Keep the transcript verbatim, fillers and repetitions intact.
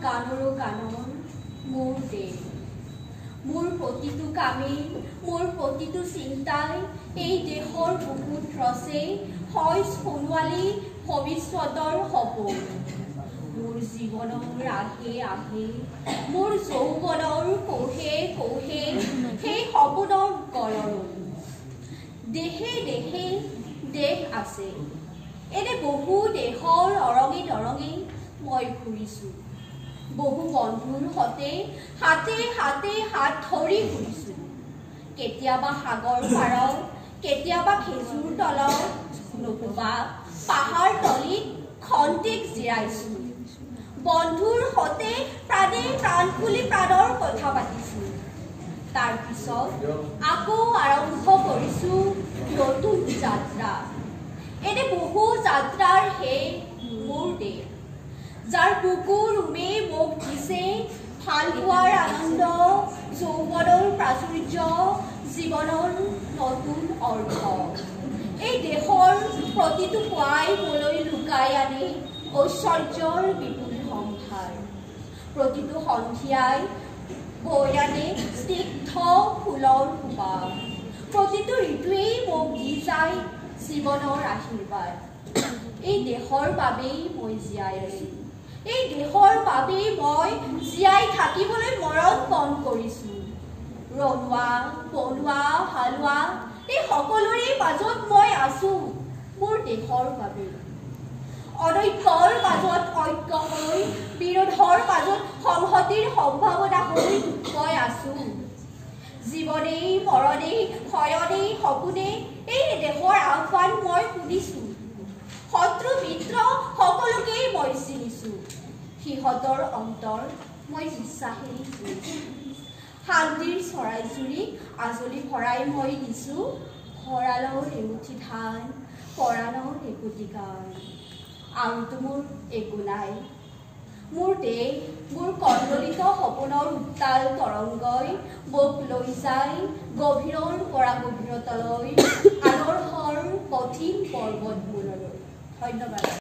গানৰো গানৰ মোৰ দেশ। মোৰ প্ৰতিটো কামে মোৰ প্ৰতিটো চিন্তাই এই দেশৰ বুকুত ৰচে হয় সোণোৱালী ভৱিষ্যতৰ সপোন। মোৰ জীৱনৰ আহে আহে মোৰ যৌৱনৰ কোহে কোহে সেই সপোনৰ কলৰণ। দেশে দেশে দেশ আছে, এনে বহু দেশৰ অৰঙে দৰঙে মই ঘূৰিছোঁ। বহু বন্ধুৰ সতে হাতে হাতে হাত ধৰি ঘূৰিছোঁ। কেতিয়াবা সাগৰ পাৰত, কেতিয়াবা খেজুৰ তলত, নতুবা পাহাৰ তলিত খন্তেক জিৰাইছোঁ। বন্ধুৰ সতে প্ৰাণে প্ৰাণ খুলি প্ৰাণৰ কথা পাতিছোঁ। তাৰ পিছত আকৌ আৰম্ভ কৰিছোঁ নতুন যাত্ৰা। এনে বহু যাত্ৰাৰ হে মোৰ দেশ, যাৰ বুকু ৰুমে মোক দিছে ভাল পোৱাৰ আনন্দ, যৌৱনৰ প্ৰাচুৰ্য, জীৱনৰ নতুন অৰ্থ। এই দেশৰ প্ৰতিটো পুৱাই মোলৈ লুকাই আনে ঐশ্বৰ্যৰ বিপুল সম্ভাৰ। প্ৰতিটো সন্ধিয়াই বৈ আনে স্নিগ্ধ ফুলৰ সুবাস। প্ৰতিটো ঋতুৱেই মোক দি যায় জীৱনৰ আশীৰ্বাদ। এই দেশৰ বাবেই মই জীয়াই আছো, এই দেশৰ বাবেই মই জীয়াই থাকিবলৈ মৰণ পণ কৰিছোঁ। ৰনোৱা বনোৱা হালোৱা এই সকলোৰে মাজত মই আছো মোৰ দেশৰ বাবে। অনৈক্যৰ মাজত ঐক্য হৈ, বিৰোধৰ মাজত সংহতিৰ সম্ভাৱনা হৈ মই আছো। জীৱনেই মৰণেই শয়নেই সপোনে এই দেশৰ আহ্বান মই শুনিছোঁ। শত্ৰু মিত্ৰ সকলোকেই মই চিনিছোঁ। সিহঁতৰ অন্তৰ মই বিশ্বাসেৰে জুৰিছোঁ। শান্তিৰ চৰাই চুৰিক আজলি ভৰাই মই দিছোঁ। ভঁৰালৰ এমুঠি ধান, পৰাণৰ একোটি গান, আৰুতো মোৰ একো নাই। মোৰ দেশ মোৰ কণ্ডলিত সপোনৰ উত্তাল তৰংগই মোক লৈ যায় গভীৰৰ পৰা গভীৰতালৈ, আদৰ্শৰ কঠিন পৰ্বতবোৰলৈ। ধন্যবাদ।